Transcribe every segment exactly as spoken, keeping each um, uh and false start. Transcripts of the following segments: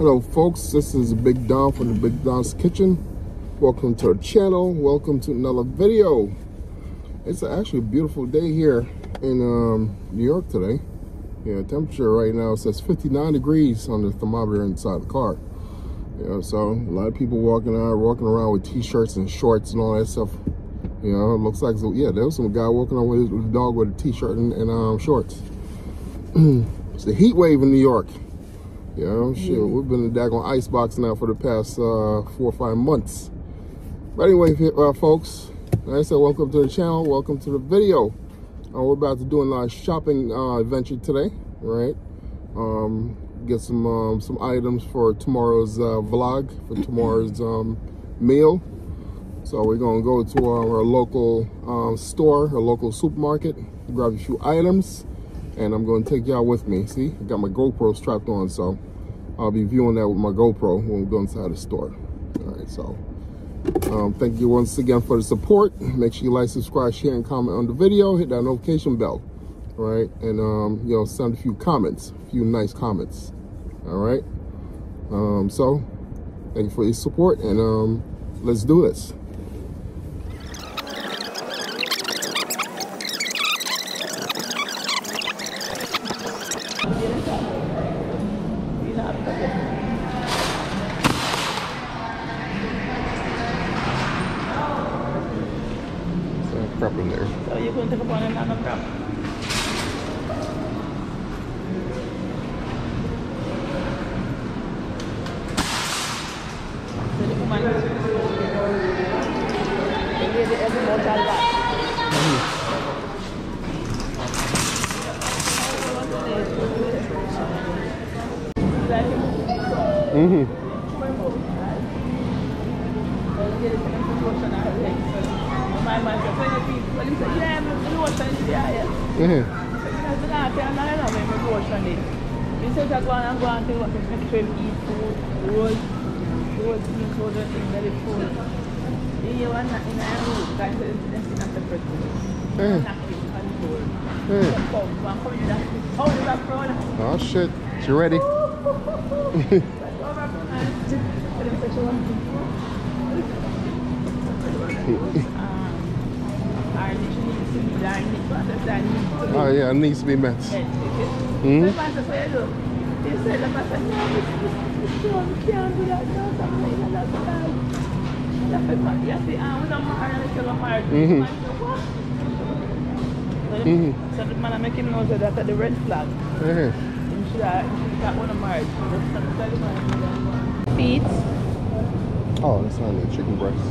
Hello folks, this is Big Don from the Big Don's Kitchen. Welcome to our channel. Welcome to another video. It's actually a beautiful day here in um, New York today. Yeah, temperature right now says fifty-nine degrees on the thermometer inside the car. Yeah, so a lot of people walking around, walking around with t-shirts and shorts and all that stuff. You know, it looks like, so, yeah, there was some guy walking around with, his, with a dog with a t-shirt and, and um, shorts. It's a heat wave in New York. You know, shit, mm. we've been in the daggone icebox now for the past uh, four or five months. But anyway, uh, folks, like I said, welcome to the channel, welcome to the video. Uh, we're about to do a nice shopping uh, adventure today, right? Um, get some um, some items for tomorrow's uh, vlog, for tomorrow's um, meal. So we're gonna go to our, our local um, store, our local supermarket, grab a few items. And I'm going to take y'all with me. See, I got my GoPro strapped on, so I'll be viewing that with my GoPro when we go inside the store. All right, so um, thank you once again for the support. Make sure you like, subscribe, share, and comment on the video. Hit that notification bell, all right? And, um, you know, send a few comments, a few nice comments, all right? Um, so thank you for your support, and um, let's do this. Prep in there. So you're going to take up on another prep? So the woman they gave the every motor back. Mm-hmm. My man said, when you people, he said, yeah, I'm lotion is there, yeah. Mm-hmm. So he said, I don't know, I'm lotion is. He said, I go on and go on to what to make sure you eat food, roll, roll things, roll the things, very food. You want that in a room, guys, it's not separate food. It's not control. So come, I'm coming to that. Oh, you're back for all. Oh, shit. You ready? Oh yeah, it needs to be met. Mm-hmm. He said, "I can't do that. Mm-hmm. So the man I make him know that at the red flag. Mm-hmm. He should have got one of married. Feet. Oh, that's not the chicken breast.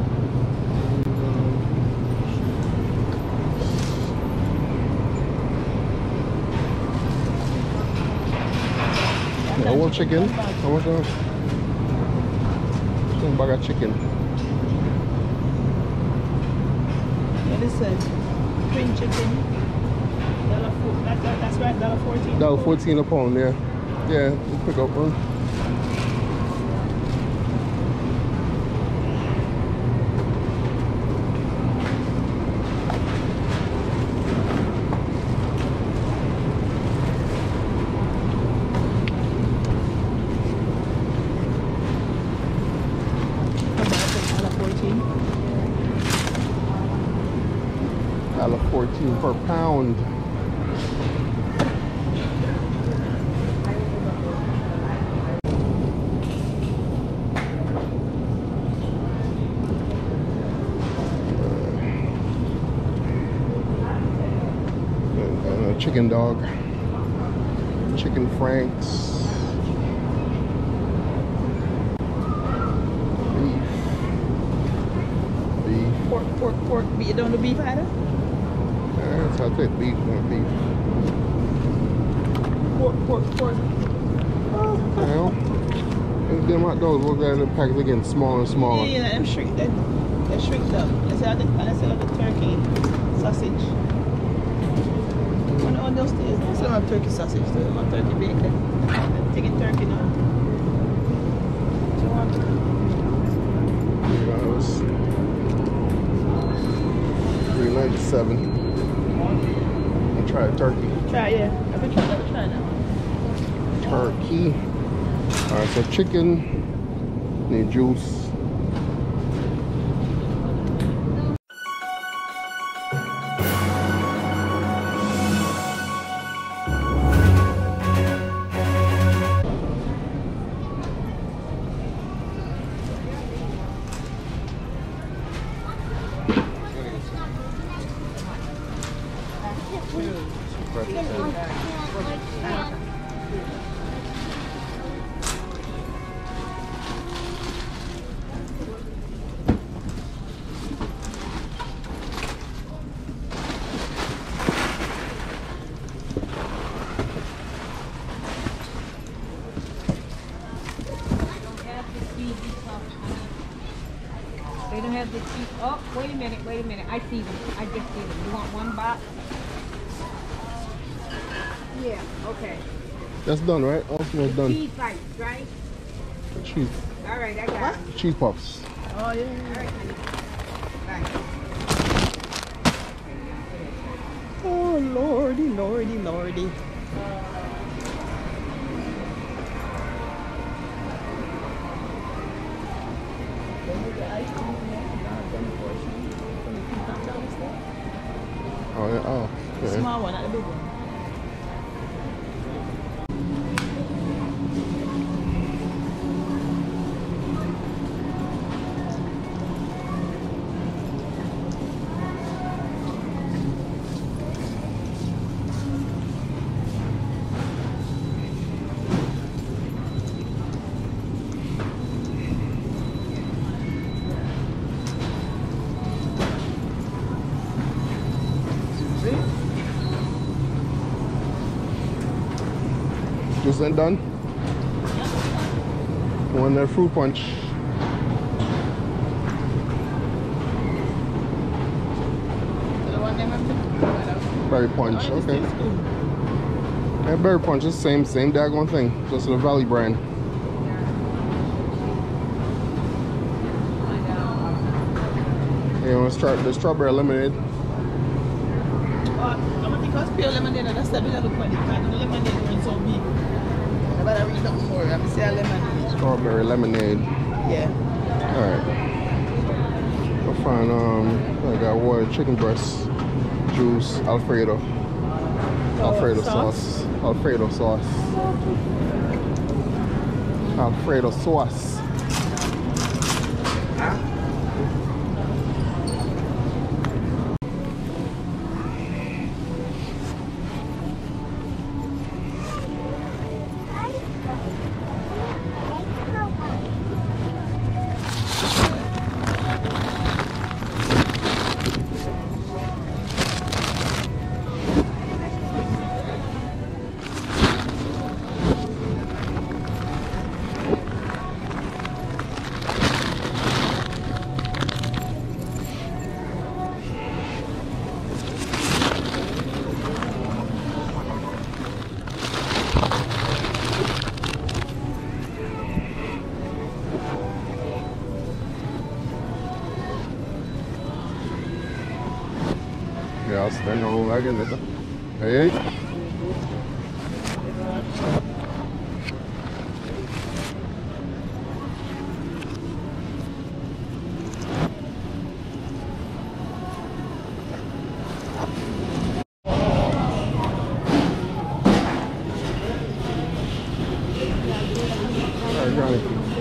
I want chicken. I want a some bag of chicken. Yeah, this is green chicken. That's, that's right, dollar fourteen. Dollar fourteen a pound, yeah. Yeah, we'll pick up one. dollar fourteen per pound. Uh, chicken dog, chicken franks, beef, beef. Pork, pork, pork. You don't do beef either? That's how I take beef, not beef. Pork, pork, pork. Oh, hell. And them hot dogs look like the packets are getting smaller and smaller. Yeah, yeah, them shrink them. They shrink them. Let's say the, let's say the turkey sausage. On, on those days, they still have turkey sausage, they don't have turkey bacon. I'm taking turkey now. What do you want? three ninety-seven. I'll try a turkey. Try, yeah. I've been trying, I've been trying now. Turkey. All right, so chicken, need juice. They don't have the cheese. Oh, wait a minute, wait a minute. I see them. I just see them. You want one box? Yeah, okay. That's done, right? Almost done. Cheese bites, right? Cheese. All right, I got What? them. Cheese puffs. Oh, yeah. All right, honey. Bye. Oh, lordy, lordy, lordy. Oh, yeah. Oh, okay. Small one, not the big one. Juice ain't done. One there, fruit punch. The one them have Berry punch. to- Okay. Yeah, berry punch is the same, same daggone thing. Just the Valley brand. You want to start the strawberry lemonade? Oh, I'm gonna think it's pure lemonade. That's the little point. The lemonade is so big. I better read up more. I'm gonna say a lemonade. Strawberry lemonade. Yeah. All right. I'll find um. I got water, chicken breast, juice, Alfredo, Alfredo sauce? sauce, Alfredo sauce, Alfredo sauce. Yeah, I'll stand on like it. Hey, hey. Alright, Johnny.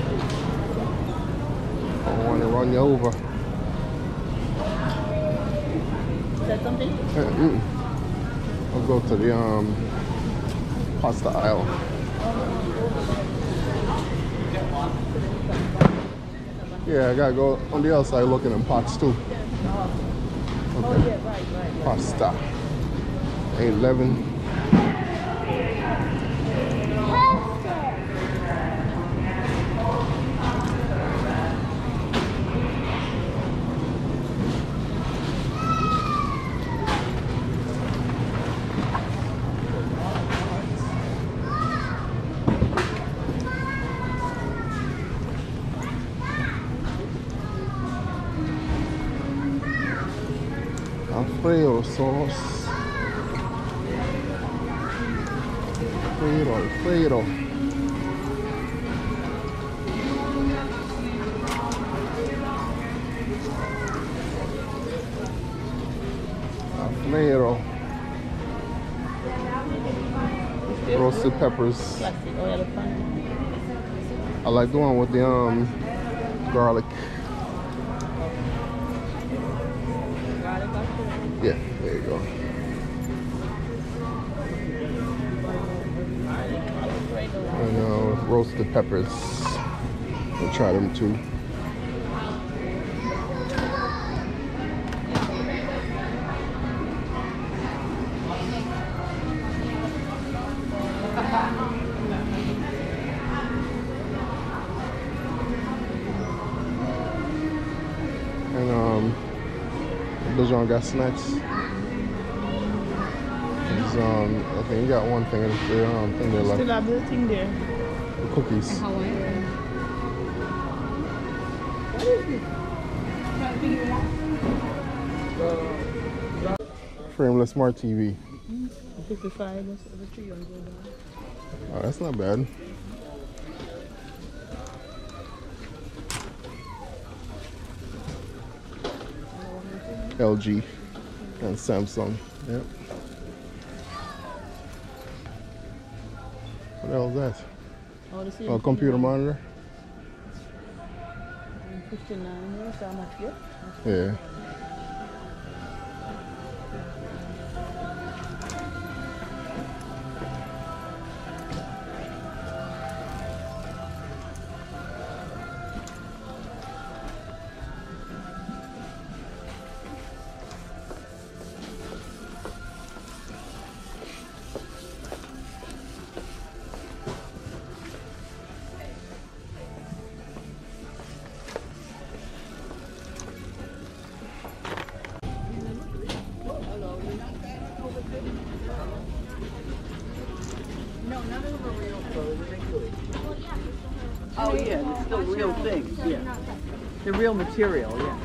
I don't want to run you over. Is that something? Mm-mm. I'll go to the um pasta aisle. Yeah, I gotta go on the other side looking in pots too. Oh, Okay. yeah, right, right, right. Pasta. eight eleven. Alfredo sauce. Alfredo, Alfredo. habanero, roasted peppers. Classic. Oh, yeah, the pan. I like the one with the um garlic. Garlic actually. Yeah, there you go. And uh, roasted peppers. I'll try them too. And um, Bijan got snacks. It's, um, I think you got one thing in the um, thing there left. Still have the thing there. The cookies. Hawaiian. What is it? Frameless Smart T V. fifty-five, that's over three hundred. Oh, that's not bad. L G and Samsung. Yep. What the hell is that? Oh, the same Oh, computer thing. monitor? fifty-nine, yes, how much, yeah? Yeah. Oh yeah, it's still real things, yeah. The real material, yeah.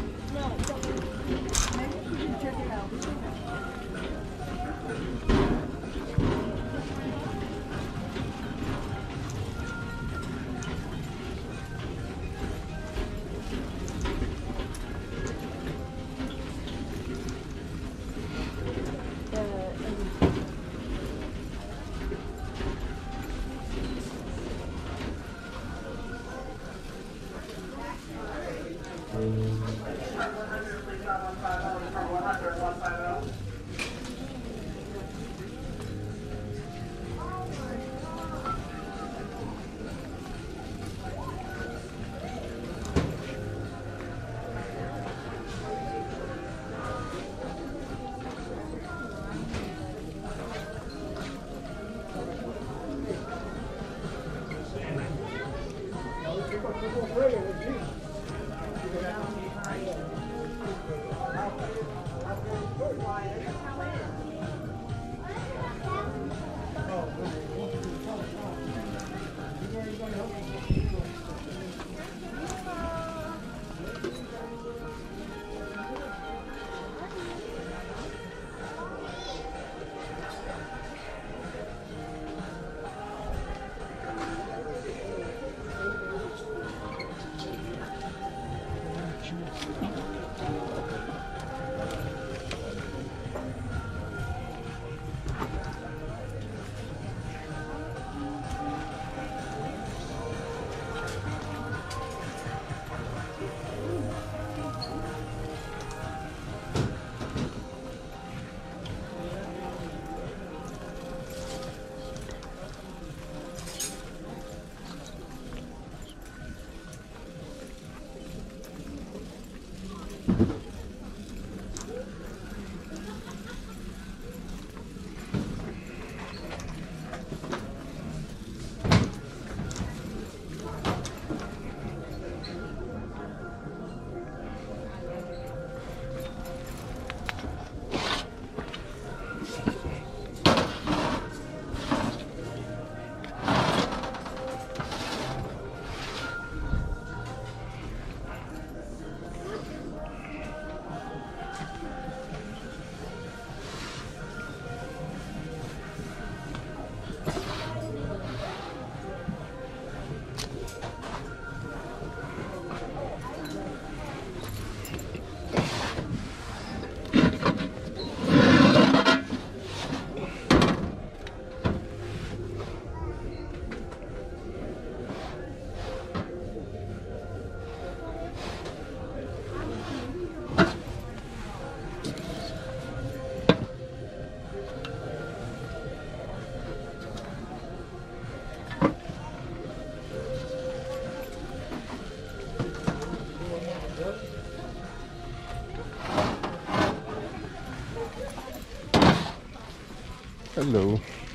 Hello.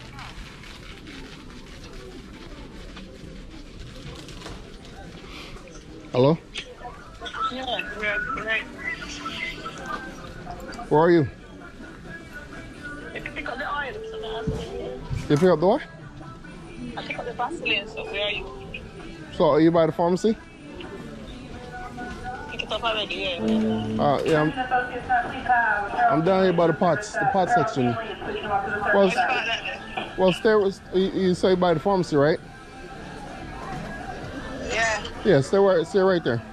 Hello? Where are you? If you pick up the oil, so the Vaseline. You pick up the what? I pick up the Vaseline, so where are you? So are you by the pharmacy? Pick it up already, yeah. Uh, yeah, I'm, I'm down here by the pots, the pot section. Well, well stay, you, you say by the pharmacy, right? Yeah. Yeah, stay right, stay right there.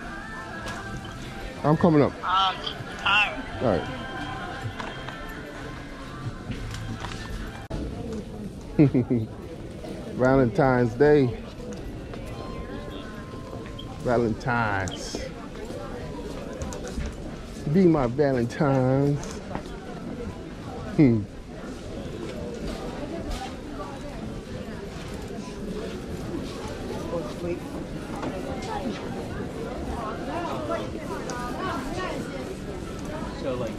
I'm coming up. Um, alright. All right. Valentine's Day. Valentine's. Be my Valentine's. Hmm. So like.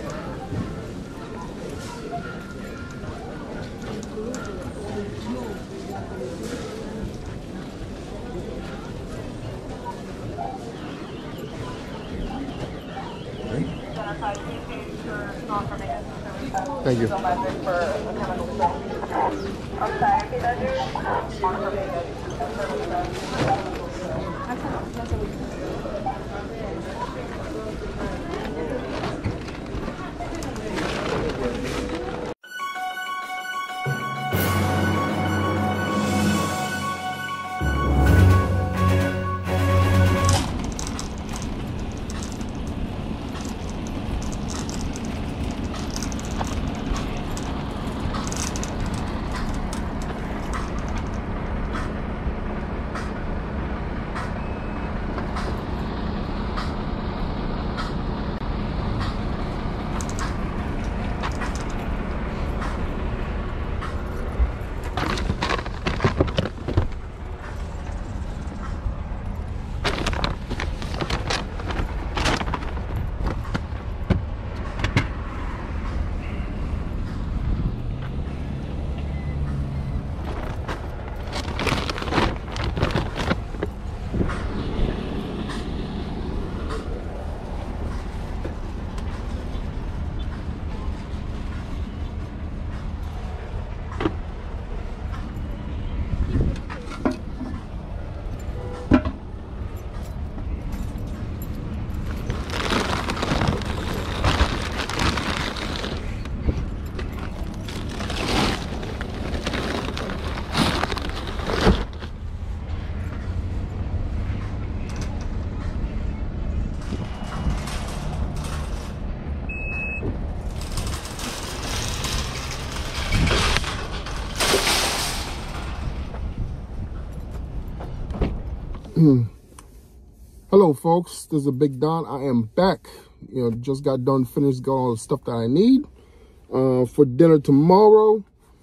Thank you. Hello folks, this is Big Don. I am back. You know, just got done finished got all the stuff that I need uh for dinner tomorrow.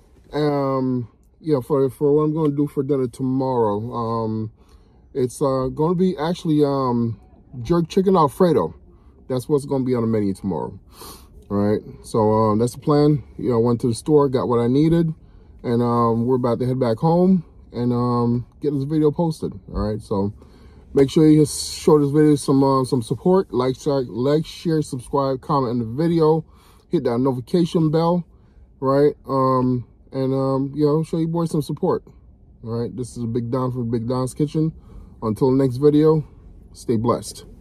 Um yeah, for for what I'm gonna do for dinner tomorrow. Um it's uh gonna be actually um jerk chicken Alfredo. That's what's gonna be on the menu tomorrow. All right, so um that's the plan. You know, I went to the store, got what I needed, and um we're about to head back home and um get this video posted. All right, so make sure you show this video some uh, some support. Like, share, like, share, subscribe, comment on the video, hit that notification bell, right? Um, and um, you know, show your boys some support. All right, this is Big Don from Big Don's Kitchen. Until the next video, stay blessed.